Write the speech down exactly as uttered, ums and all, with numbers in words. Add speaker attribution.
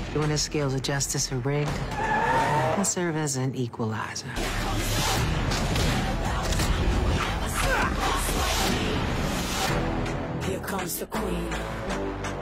Speaker 1: When the scales of justice are rigged, I serve as an equalizer.
Speaker 2: Here comes the queen.